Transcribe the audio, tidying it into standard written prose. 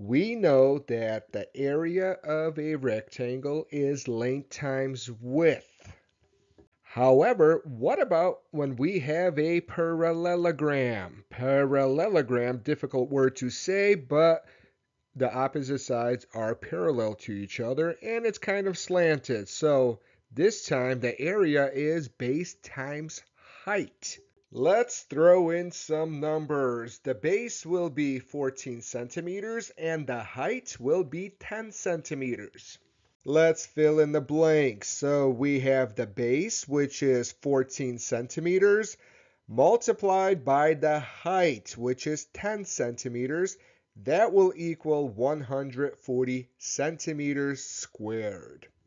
We know that the area of a rectangle is length times width. However, what about when we have a parallelogram? Parallelogram, difficult word to say, but the opposite sides are parallel to each other and it's kind of slanted. So this time the area is base times height. Let's throw in some numbers. The base will be 14 centimeters and the height will be 10 centimeters. Let's fill in the blanks. So we have the base, which is 14 centimeters, multiplied by the height, which is 10 centimeters. That will equal 140 centimeters squared.